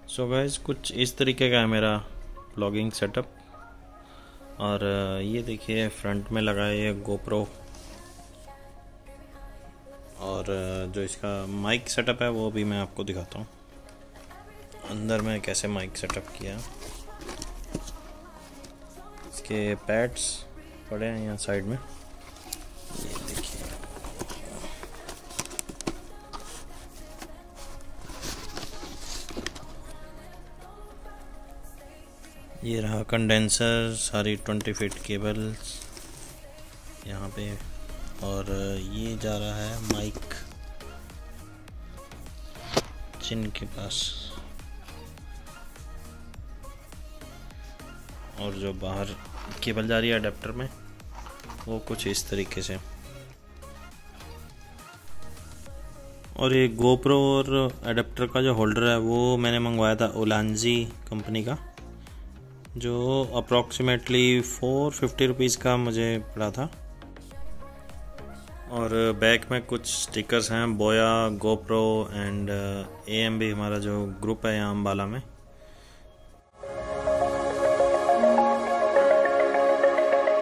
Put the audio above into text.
So guys कुछ इस तरीके का है मेरा व्लॉगिंग सेटअप। और ये देखिए फ्रंट में लगा है ये गोप्रो। और जो इसका माइक सेटअप है वो भी मैं आपको दिखाता हूँ अंदर में कैसे माइक सेटअप किया। इसके पैड्स पड़े हैं यहाँ साइड में, ये देखिए। ये रहा कंडेंसर, सारी 20 फीट केबल्स यहाँ पे। और ये जा रहा है माइक चिन के पास। और जो बाहर केबल जा रही है अडेप्टर में वो कुछ इस तरीके से। और ये गोप्रो और अडेप्टर का जो होल्डर है वो मैंने मंगवाया था ओलांजी कंपनी का, जो अप्रॉक्सीमेटली 450 रुपीज़ का मुझे पड़ा था। और बैक में कुछ स्टिकर्स हैं, बोया, गोप्रो एंड AMB हमारा जो ग्रुप है यहाँ अम्बाला में।